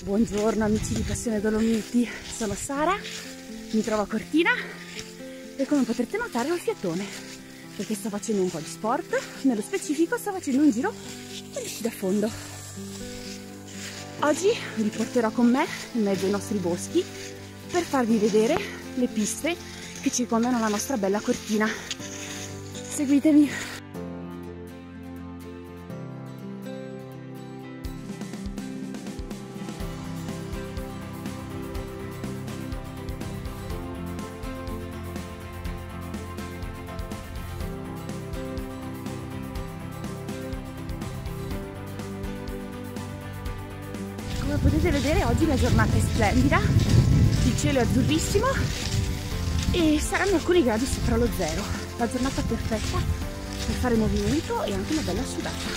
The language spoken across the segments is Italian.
Buongiorno amici di Passione Dolomiti, sono Sara, mi trovo a Cortina e come potrete notare ho il fiatone perché sto facendo un po' di sport, nello specifico sto facendo un giro con gli sci da fondo. Oggi vi porterò con me in mezzo ai nostri boschi per farvi vedere le piste che circondano la nostra bella Cortina. Seguitemi! Come potete vedere oggi la giornata è splendida, il cielo è azzurrissimo e saranno alcuni gradi sopra lo zero. La giornata perfetta per fare movimento e anche una bella sudata.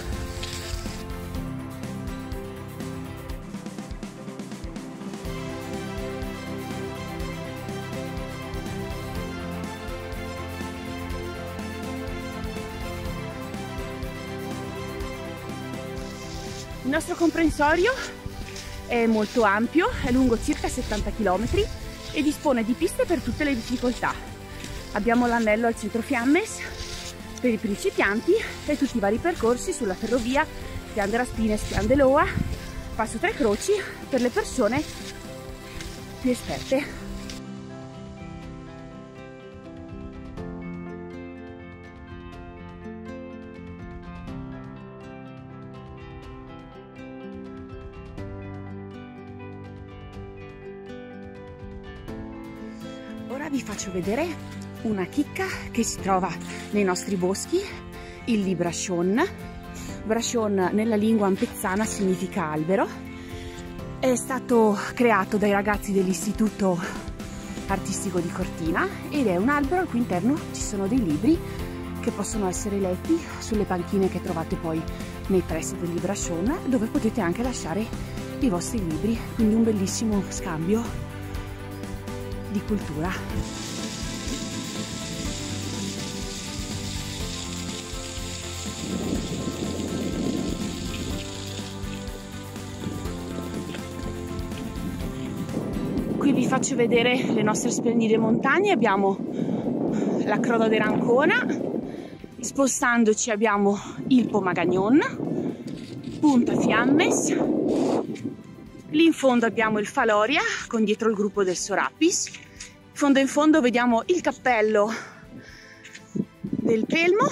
Il nostro comprensorio è molto ampio, è lungo circa 70 km e dispone di piste per tutte le difficoltà. Abbiamo l'anello al centro Fiammes per i principianti e tutti i vari percorsi sulla ferrovia Fiandre-Aspine, Fiandeloa, Passo Tre Croci per le persone più esperte. Ora vi faccio vedere una chicca che si trova nei nostri boschi, il Librachon. Brachon nella lingua ampezzana significa albero. È stato creato dai ragazzi dell'Istituto Artistico di Cortina ed è un albero al cui interno ci sono dei libri che possono essere letti sulle panchine che trovate poi nei pressi del Librachon, dove potete anche lasciare i vostri libri, quindi un bellissimo scambio di cultura. Qui vi faccio vedere le nostre splendide montagne. Abbiamo la Croda de Rancona, spostandoci abbiamo il Pomagagnon, Punta Fiammes, lì in fondo abbiamo il Faloria con dietro il gruppo del Sorapis. In fondo vediamo il cappello del Pelmo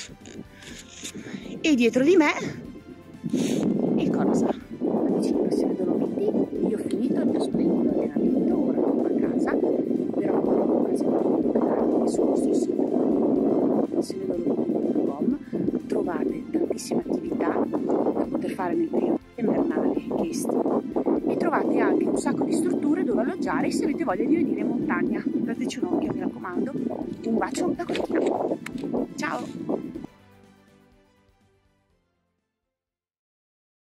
e dietro di me il Corsa. Amici di Passione Dolomiti, io ho finito il mio splendido allenamento, ora torno a casa, però non ho occasione di portarvi sul nostro sito passionedolomiti.com. Trovate tantissime attività da poter fare nel periodo invernale che estivo e trovate anche un sacco di strutture dove alloggiare se avete voglia di venire in montagna. Dateci un occhio, mi raccomando. Un bacio da Cortina. Ciao!